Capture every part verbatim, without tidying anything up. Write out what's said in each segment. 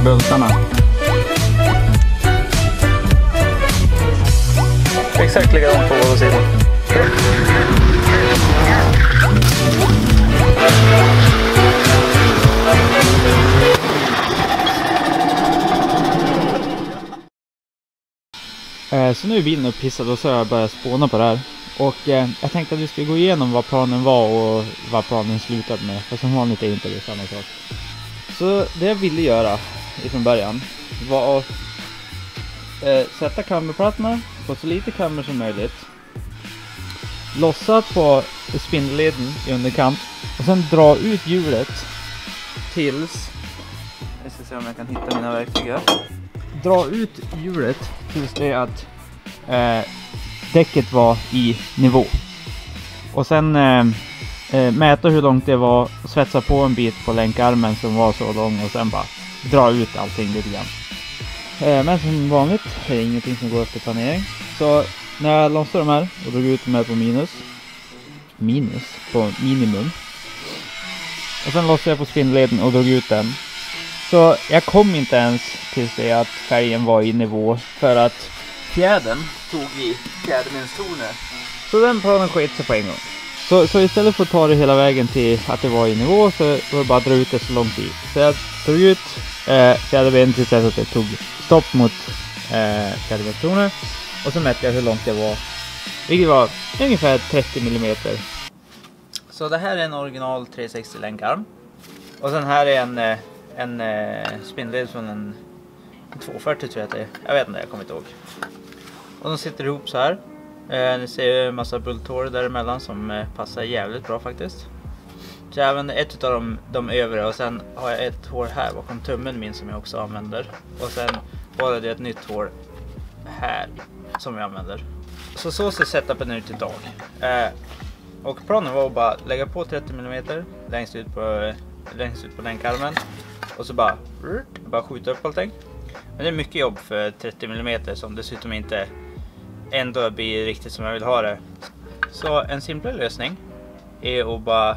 bultarna. Exakt likadant på båda sidor. Så nu är bilen upphissad och så har jag börjat spåna på det här. Och eh, jag tänkte att vi ska gå igenom vad planen var och vad planen slutade med. För som vanligt är inte det samma sak. Så det jag ville göra ifrån början var att eh, sätta kammerplattorna på så lite kammer som möjligt. Lossa på spindelleden i underkant. Och sen dra ut hjulet tills... Jag ska se om jag kan hitta mina verktyg här. Dra ut hjulet tills det är att eh, däcket var i nivå. Och sen eh, eh, mäta hur långt det var och svetsa på en bit på länkarmen som var så lång och sen bara dra ut allting lite grann. Eh, men som vanligt är det ingenting som går efter planering. Så när jag lossade de här och drog ut dem här på minus. Minus? På minimum. Och sen lossade jag på spindelleden och drog ut den. Så jag kom inte ens tills det att färgen var i nivå för att fjädern tog i fjädermenstornet. Så den planen sket sig på en gång. Så, så istället för att ta det hela vägen till att det var i nivå så var det bara att dra ut det så långt i. Så jag tog ut eh, fjäderben tills att det tog stopp mot eh, fjädermenstornet. Och så mätte jag hur långt det var. Vilket var ungefär trettio millimeter. Så det här är en original trehundrasextio länkarm. Och sen här är en... Eh, En eh, spindelled från en tvåhundrafyrtio tror jag att det är. Jag vet inte, jag kommer inte ihåg. Och de sitter ihop så här. Eh, ni ser en massa bulthår däremellan som eh, passar jävligt bra faktiskt. Så jag använder ett av de, de övre och sen har jag ett hår här bakom tummen min som jag också använder. Och sen var det ett nytt hår här som jag använder. Så så ser setupen ut idag. Eh, och planen var att bara lägga på trettio millimeter längst ut på, längst ut på länkarmen. Och så bara, bara skjuta upp allting. Men det är mycket jobb för trettio millimeter som dessutom inte ändå blir riktigt som jag vill ha det. Så en simplare lösning är att bara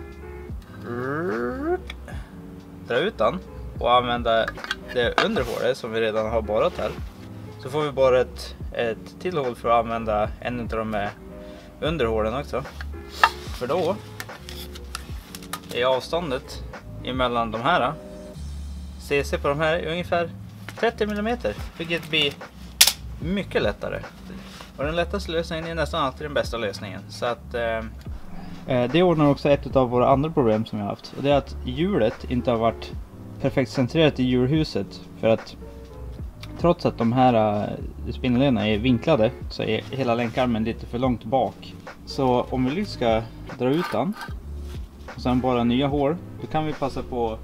dra ut den och använda det underhålet som vi redan har borrat här. Så får vi bara ett, ett till hål för att använda en av de här underhålen också. För då är avståndet emellan de här C C på de här är ungefär trettio millimeter, vilket blir mycket lättare. Och den lättaste lösningen är nästan alltid den bästa lösningen. Så att eh, det ordnar också ett av våra andra problem som vi har haft. Och det är att hjulet inte har varit perfekt centrerat i hjulhuset. För att trots att de här uh, spindellederna är vinklade så är hela länkarmen lite för långt bak. Så om vi ska dra ut den och sen bara nya hår, då kan vi passa på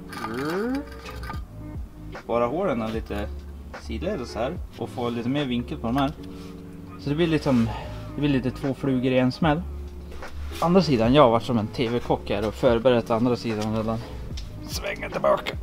bara håren lite sidledes här och få lite mer vinkel på de här. Så det blir liksom det blir lite två flugor i en smäll. Andra sidan, jag har varit som en tv-kock här och förberett andra sidan redan. Svänga tillbaka.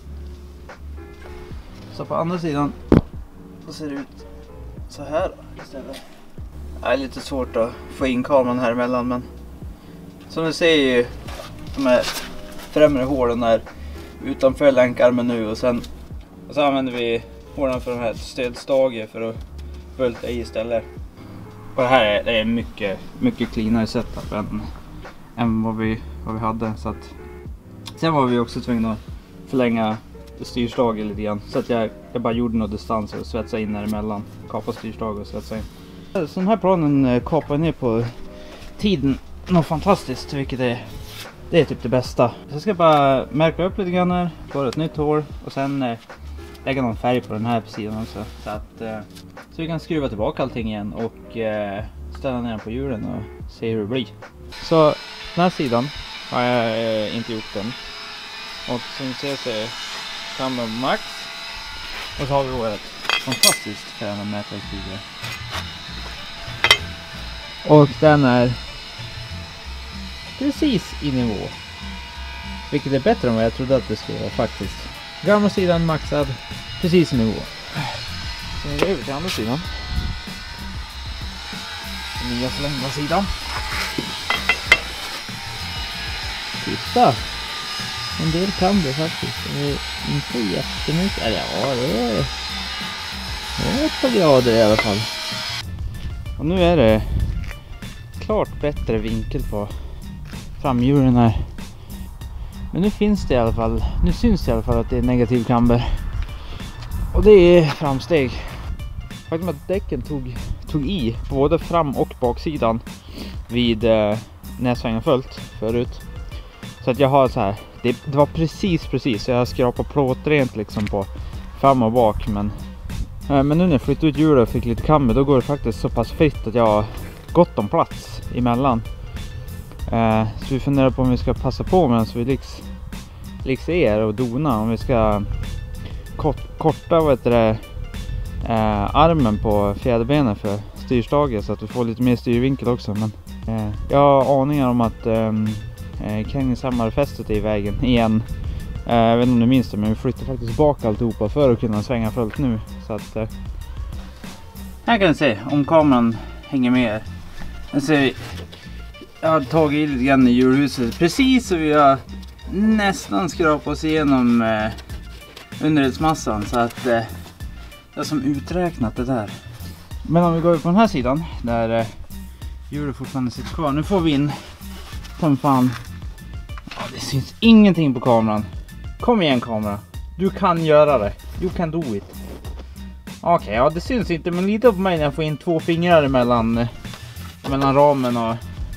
Så på andra sidan så ser det ut så här istället. Det är lite svårt att få in kameran här emellan, men som ni ser ju de här främre hålen där utanför länkarmen nu, och sen och så använder vi hålen för de här stödstager för att bulta i istället. Och det här är, det är mycket mycket cleanare setup än, än vad, vi, vad vi hade. Så att, sen var vi också tvungna att förlänga styrslaget lite grann. Så att jag, jag bara gjorde några distanser och svetsade in emellan. Kapa styrslaget och svetsade in. Så den här planen kapar ner på tiden något fantastiskt, vilket är, det är typ det bästa. Så jag ska bara märka upp lite grann här, bara ett nytt hår och sen eh, lägga någon färg på den här sidan också. Så att eh, så vi kan skruva tillbaka allting igen och eh, ställa ner den på hjulen och se hur det blir. Så den här sidan har jag eh, inte gjort den. Och som ni ser så är kameran max. Och så har vi då ett fantastiskt fräna mätverktyg. Och den är precis i nivå. Vilket är bättre än vad jag trodde att det skulle vara faktiskt. Gamla sidan maxad, precis i nivå. Så nu är vi över till andra sidan. Den nya förlängda sidan. Titta! En del kamber faktiskt. Det är inte jättemycket. Eller ja, det är... Det är ett par grader i alla fall. Och nu är det klart bättre vinkel på framhjulen här. Men nu finns det i alla fall, nu syns det i alla fall att det är negativ kamber. Och det är framsteg. Faktum att däcken tog, tog i på både fram- och baksidan vid eh, när svängen följt förut. Så att jag har så här, det, det var precis precis så jag har skrapat plåtrent liksom på fram och bak. Men, eh, men nu när jag flyttade ut hjulet och fick lite kamber, då går det faktiskt så pass fritt att jag har gott om plats emellan. Eh, så vi funderar på om vi ska passa på medan vi liks, liks er och dona. Om vi ska kort, korta vad heter det, eh, armen på fjäderbenen för styrstaget så att vi får lite mer styrvinkel också. Men eh, jag har aningar om att eh, Känningshammarfästet är i vägen igen. Eh, jag vet inte om du minns det, men vi flyttar faktiskt bak alltihopa för att kunna svänga fullt nu. Så att eh, här kan ni se om kameran hänger med. Jag ser, jag har tagit lite grann i hjulhuset precis så vi har nästan skrapat oss igenom eh, underredsmassan så att eh, det är som uträknat det där. Men om vi går på den här sidan där eh, hjulet fortfarande sitter kvar. Nu får vi in som fan. Ja, det syns ingenting på kameran. Kom igen kamera. Du kan göra det. You can do it. Okej, okay, ja det syns inte men lite på mig när jag får in två fingrar mellan eh, mellan ramen och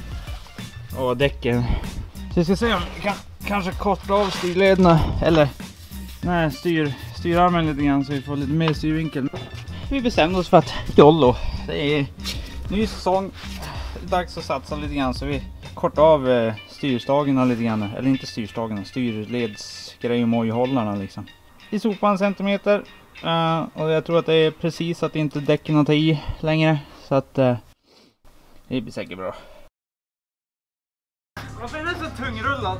och däcken. Så vi ska se om vi kan kanske korta av styrlederna eller nej, styr, styrarmen lite grann så vi får lite mer styrvinkel. Vi bestämde oss för att jollo, det är ny säsong, det är dags att satsa lite grann så vi kortar av eh, styrstagen lite grann, eller inte styrstagen, styrledsgrej och mojhållarna liksom. Vi sopar en centimeter uh, och jag tror att det är precis att inte däcken tar i längre så att uh, det blir säkert bra. Varför är det så tungrullat?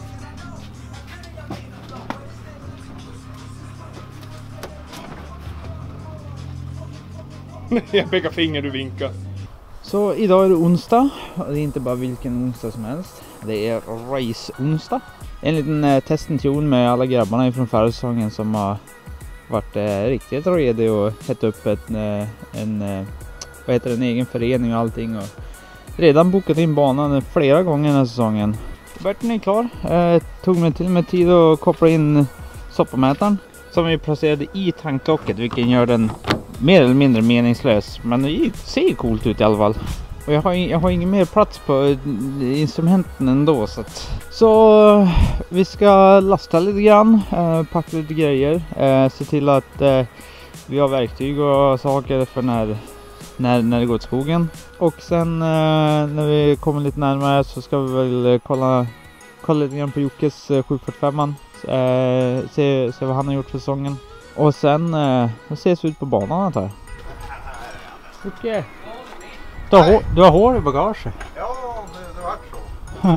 Jag pekar finger, du vinkar. Så idag är det onsdag. Det är inte bara vilken onsdag som helst. Det är race-onsdag. En liten eh, testintervju med alla grabbarna från förra säsongen som har varit eh, riktigt redo och hett upp ett, eh, en, eh, vad heter det, en egen förening och allting. Och redan bokat in banan flera gånger den här säsongen. Berten är klar. Eh, tog mig till med tid att koppla in soppamätaren som vi placerade i tanklocket, vilket gör den mer eller mindre meningslös. Men det ser coolt ut i alla fall. Och jag har, jag har ingen mer plats på instrumenten ändå. Så, att, så vi ska lasta lite grann, eh, packa lite grejer. Eh, se till att eh, vi har verktyg och saker för när, när, när det går till skogen. Och sen eh, när vi kommer lite närmare så ska vi väl kolla, kolla lite grann på Jockes eh, sju fyrtiofem. Eh, se, se vad han har gjort för säsongen. Och sen eh, ses vi ut på banan antar jag. Okej. Okay. Du, har, du har hår i bagaget. Ja, det, det var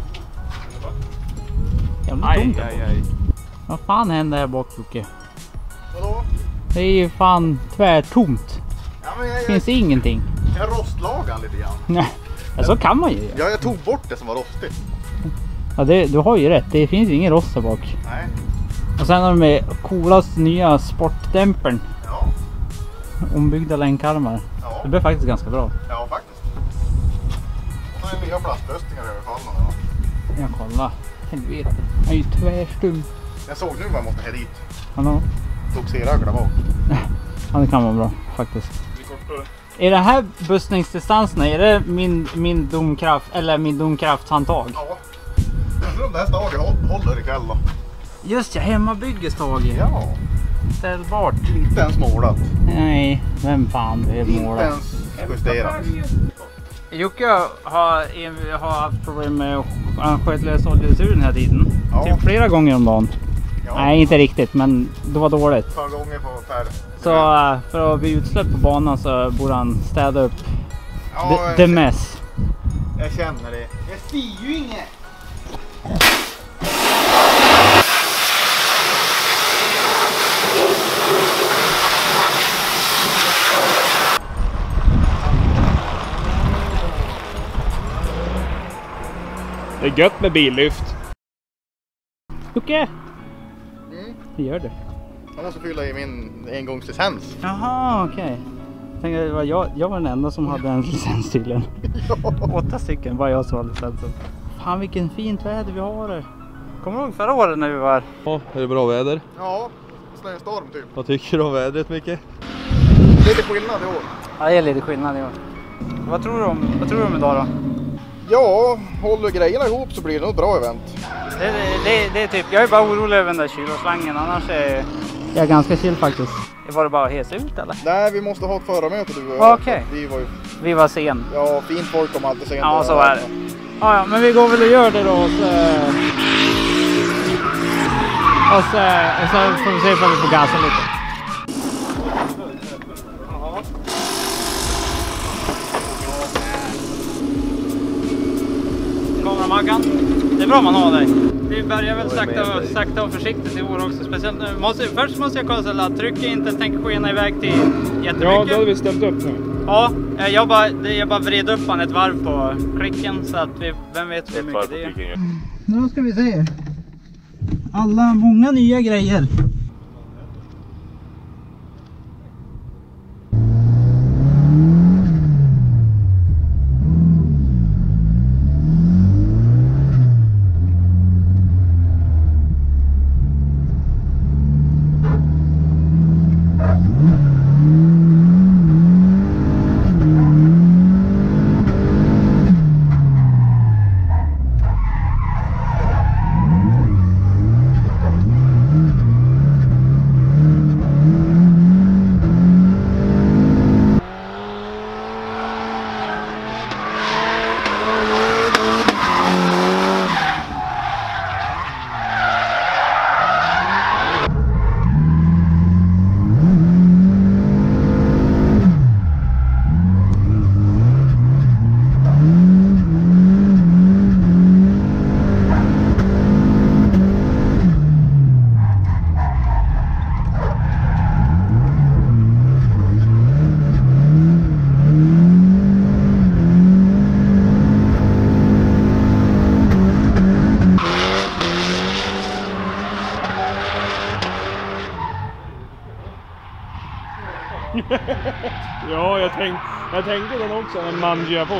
så. Jävligt tomt. Aj, aj, aj. Vad fan händer här bak, Jocke? Vadå? Det är ju fan tvärtomt. Ja, men jag, jag, finns ingenting. Jag rostlagar lite grann. Nej, ja, så kan man ju. Ja, jag tog bort det som var rostigt. Ja, det, du har ju rätt. Det finns ju ingen rost här bak. Nej. Och sen har de med coolast nya sportdämpern. Ja. Ombyggda länkarmar. Ja. Det blir faktiskt ganska bra. Ja, faktiskt. Och så är det nya plastlösningar över fallen. Ja, kolla. Helvete. Jag är ju tvärstum. Jag såg nu vad jag måste här dit. Hallå? Tog serögla bak. Ja, det kan vara bra faktiskt. Är det här bussningsdistanserna, är det min, min domkraft eller min domkrafthandtag? Ja. Jag tror det här staget håller ikväll då. Just ja, hemmabyggestag. Ja. Ställbart. Inte ens målat. Nej, vem fan är målat? Inte ens justerat. Jocke har, har haft problem med att skötlösa oljesur den här tiden. Ja. Typ flera gånger om dagen. Ja. Nej, inte riktigt, men det var dåligt. Ett par gånger på per. Så för att bli utsläppt på banan så borde han städa upp ja, the, the mess. Jag känner det. Jag ser ju inget. Det är gött med billyft. Jocke, Hur gör du? Jag måste fylla i min engångslicens. Jaha, okej. Okay. Tänkte, det var jag, jag var den enda som hade en licens tydligen. Ja. Åtta stycken, bara jag som hade licensen. Fan vilken fint väder vi har här. Kommer du ihåg förra året när vi var? Ja, är det bra väder? Ja, snöstorm typ. Vad tycker du om vädret, Micke? Lite skillnad i år. Ja, det är lite skillnad i år. Vad tror du om, vad tror du om idag då? Ja, håller grejerna ihop så blir det nog ett bra event. Det, det, det, det är typ, jag är bara orolig över den där kyloslangen, annars är jag är ganska chill faktiskt. Var det bara att hesa ut eller? Nej, vi måste ha ett förarmöte du och jag. Okej. Vi var ju... Vi var sen. Ja, fint folk kom alltid sent. Ja, så är det. Ja, ja, men vi går väl och gör det då och så... Och så, och så får vi se om vi får gasa lite. Kameramaggan. Det är bra man har dig. Vi börjar väl sakta, sakta och försiktigt i år också. Speciellt nu. Måste, först måste jag kolla så att trycket inte tänker skena iväg till jättemycket. Ja, då hade vi ställt upp nu. Ja, jag bara, jag bara vred upp han ett varv på klicken så att vi, vem vet hur mycket det är. Nu ska vi se. Alla, många nya grejer. Ja, jag, tänk, jag tänkte den också, en manja på.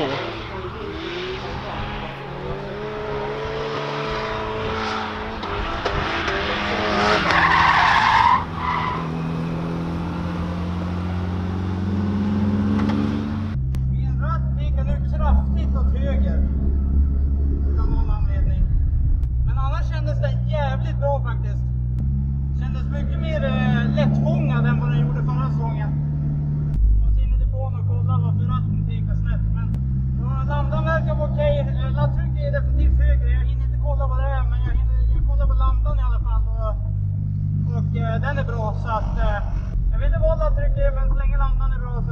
Min ratt gick nu kraftigt åt höger. Utan någon anledning. Men annars kändes den jävligt bra faktiskt. Kändes mycket mer eh, lättfångad än vad den gjorde förra säsongen. Och kolla varför ratten pekar snett, men ja, landan verkar vara okej. Okay. Laddtrycket är definitivt högre. Jag hinner inte kolla vad det är, men jag, hinner, jag kollar på landan i alla fall och, och eh, den är bra, så att eh, jag vet inte vad laddtrycket är, men så länge landan är bra så...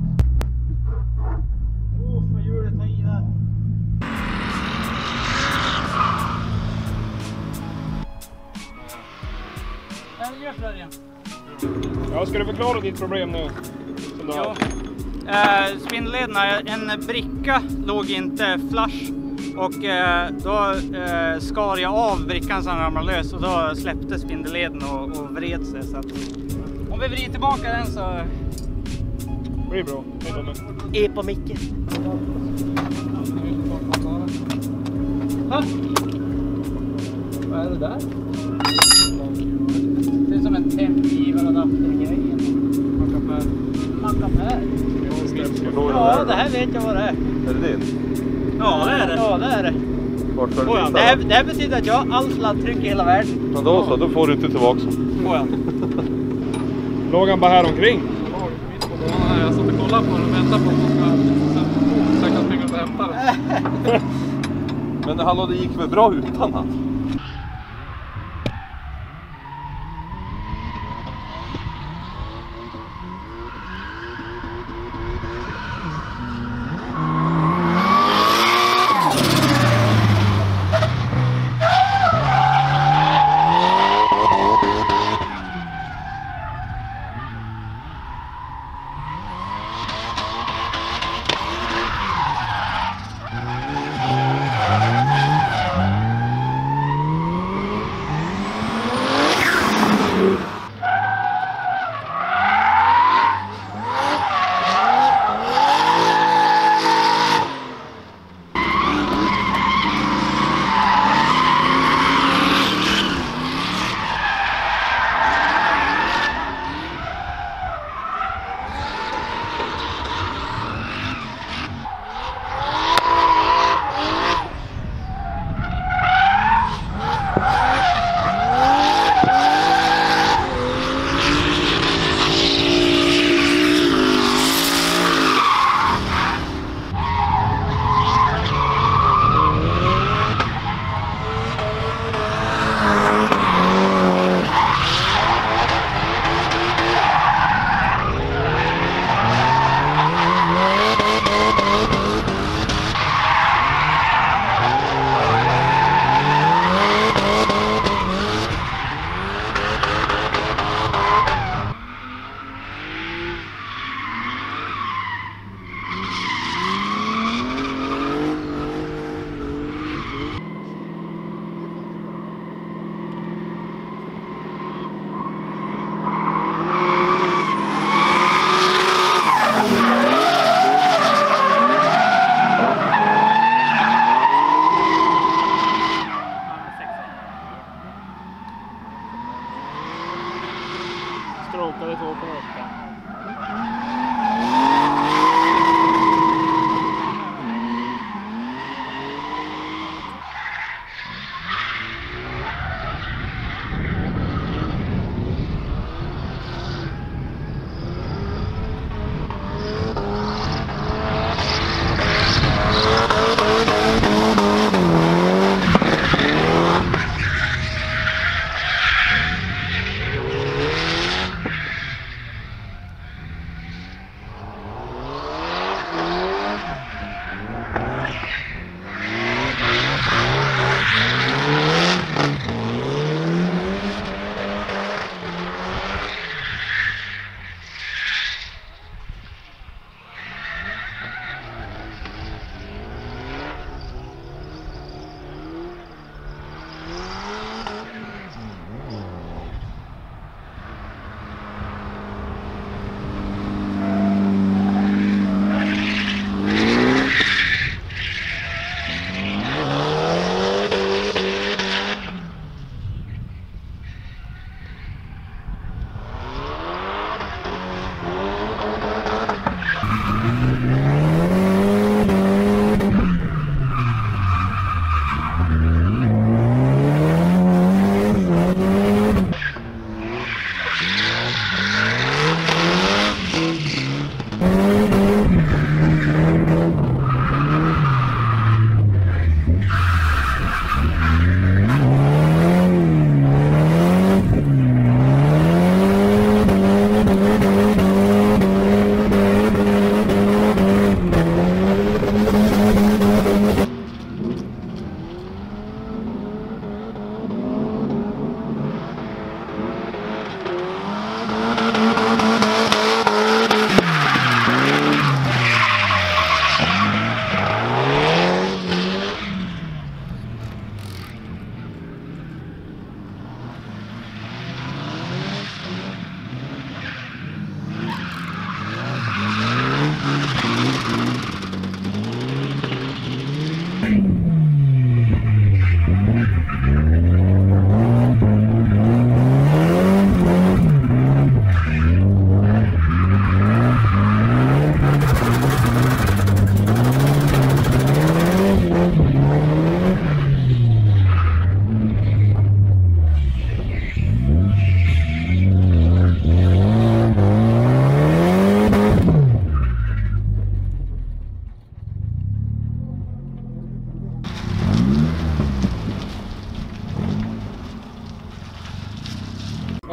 Åh, vad hjulet tar i där. Den gör Fredrik. Ja, ska du förklara ditt problem nu? Som du Ja. har? Eh, spindellederna, en bricka låg inte flush och eh, då eh, skar jag av brickan så den ramlade lös och då släppte spindelleden och, och vred sig, så att om vi vrider tillbaka den så Det blir bra. är på micken. Ha? Vad är det där? Det är som en tändgivaradapter-grej. Mackapär. Ja, det här vet jag vad det är. Är det din? Ja, det är det. Ja, det är det. Vart ska du Oh, ja. titta det, här, då? det här betyder att jag har allt laddtryck i hela världen. Men då så, då får du inte tillbaka. Oh, ja. Låg han bara här omkring? Ja, jag satt och kollade på den och väntade på att de ska säkert springa ut och hämta den. Men hallå, det gick väl bra utan han?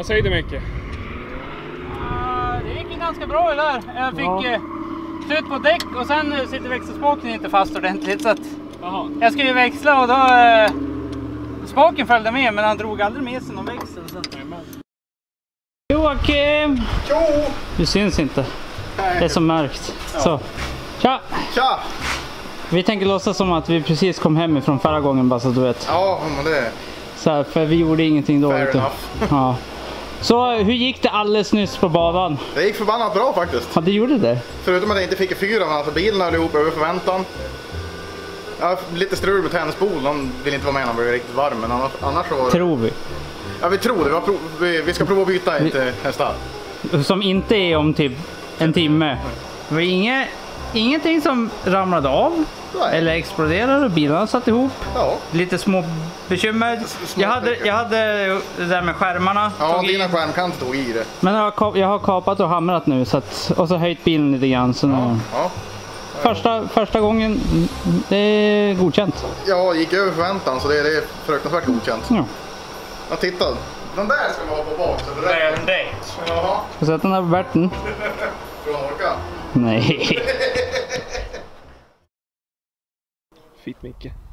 Vad säger du Micke? Uh, det gick ju ganska bra det där. Jag fick Ja. uh, slut på däck och sen uh, sitter växelspaken inte fast ordentligt. Så att Jaha. jag skulle ju växla och då... Uh, spaken följde med men han drog aldrig med sig någon växel. Så. Joakim! Tjo! Du syns inte. Det är så mörkt. Så. Tja! Tja! Vi tänker låtsas som att vi precis kom hem ifrån förra gången bara så att du vet. Ja, men det är Så här, för vi gjorde ingenting då. fair vet du. enough. Ja. Så hur gick det alldeles nyss på banan? Det gick förbannat bra faktiskt. Ja, det gjorde det. Förutom att jag inte fick fyra, men alltså bilen höll ihop över förväntan. Jag har lite strul med tennisbol, de vill inte vara med när de blir riktigt varm, men annars, annars så var det... Tror vi. Ja, vi tror det. Vi, har prov... vi, vi ska prova att byta ett hästar. Som inte är om typ en timme. Det var inget, ingenting som ramlade av. Nej. Eller exploderade. Bilarna satt ihop. Ja, Lite små bekymmer. små Jag hade, bekymmer. jag hade det där med skärmarna. ja Tog i. dina skärmkanter tog i det. Men jag har, kap- jag har kapat och hamrat nu. Så att, och så höjt bilen lite grann. Så nu, Ja, första, första gången, det är godkänt. ja gick över förväntan så det är, det är fruktansvärt godkänt. Ja. Ja, titta. Den där ska man ha på bak. Så det där. en date. Jaha, Får sätta den här på Berten? tror han orkar. Nej. Fitt Micke.